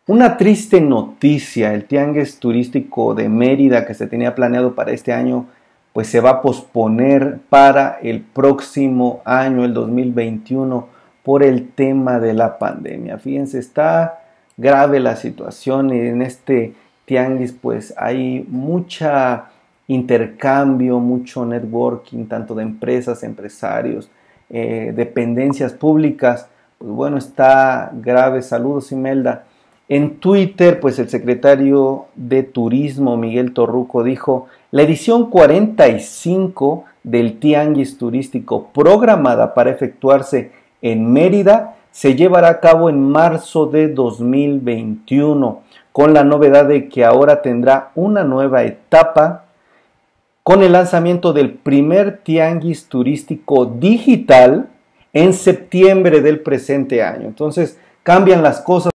Una triste noticia: el tianguis turístico de Mérida que se tenía planeado para este año, pues se va a posponer para el próximo año, el 2021, por el tema de la pandemia. Fíjense, está grave la situación y en este tianguis pues hay mucha intercambio, mucho networking, tanto de empresas, empresarios, dependencias públicas. Pues bueno, está grave. Saludos, Imelda. En Twitter, pues el secretario de Turismo, Miguel Torruco, dijo: la edición 45 del Tianguis Turístico, programada para efectuarse en Mérida, se llevará a cabo en marzo de 2021, con la novedad de que ahora tendrá una nueva etapa con el lanzamiento del primer Tianguis Turístico digital en septiembre del presente año. Entonces, cambian las cosas.